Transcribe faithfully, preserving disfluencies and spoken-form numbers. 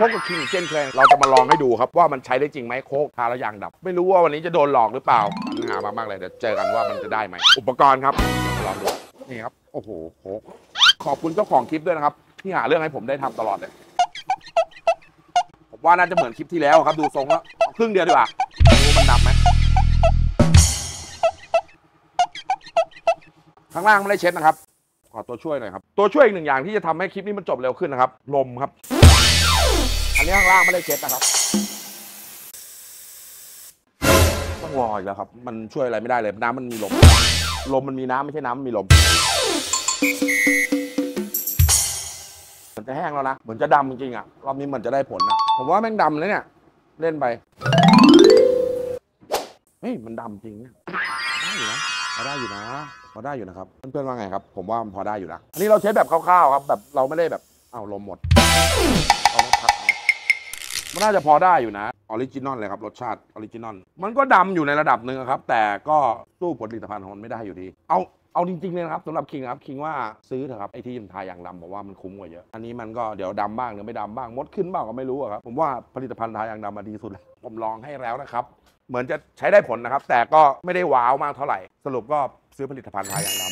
พบกับคิงเช่นเคยเราจะมาลองให้ดูครับว่ามันใช้ได้จริงไหมโค้กทาแล้วยางดับไม่รู้ว่าวันนี้จะโดนหลอกหรือเปล่าปัญหามากๆเลยเดี๋ยวเจอกันว่ามันจะได้ไหมอุปกรณ์ครับลองดูนี่ครับโอ้โหโค้กขอบคุณเจ้าของคลิปด้วยนะครับที่หาเรื่องให้ผมได้ทำตลอดเลยผมว่าน่าจะเหมือนคลิปที่แล้วครับดูทรงแล้วครึ่งเดียวดีกว่าดูมันดำไหมข้างล่างไม่ได้เช็ดนะครับขอตัวช่วยหน่อยครับตัวช่วยอีกหนึ่งอย่างที่จะทำให้คลิปนี้มันจบเร็วขึ้นนะครับลมครับอันนี้ข้างล่างไม่ได้เช็ดนะครับต้องรออีกแล้วครับมันช่วยอะไรไม่ได้เลยน้ำมันมีลมลมมันมีน้ำไม่ใช่น้ำมันมีลมเหมือนจะแห้งแล้วนะเหมือนจะดำจริงๆอ่ะรอบนี้เหมือนจะได้ผลนะผมว่าแม่งดำเลยเนี่ยเล่นไปเฮ้ยมันดำจริงเนี่ยได้อยู่นะพอได้อยู่นะพอได้อยู่นะครับเพื่อนๆว่าไงครับผมว่ามันพอได้อยู่นะอันนี้เราเช็ดแบบคร่าวๆครับแบบเราไม่ได้แบบอ้าวลมหมดเราต้องพักมันน่าจะพอได้อยู่นะออริจินอลเลยครับรสชาติออริจินอลมันก็ดำอยู่ในระดับหนึ่งครับแต่ก็สู้ผลิตภัณฑ์ของมันไม่ได้อยู่ดีเอาเอาจริงๆเลยนะครับสำหรับคิงครับคิงว่าซื้อเถอะครับไอที่ทาอย่างดำบอกว่ามันคุ้มกว่าเยอะอันนี้มันก็เดี๋ยวดำบ้างเดี๋ยวไม่ดำบ้างมดขึ้นบ้างก็ไม่รู้ครับผมว่าผลิตภัณฑ์ทาอย่างดำมาดีสุดเลยผมลองให้แล้วนะครับเหมือนจะใช้ได้ผลนะครับแต่ก็ไม่ได้ว้าวมากเท่าไหร่สรุปก็ซื้อผลิตภัณฑ์ทาอย่างด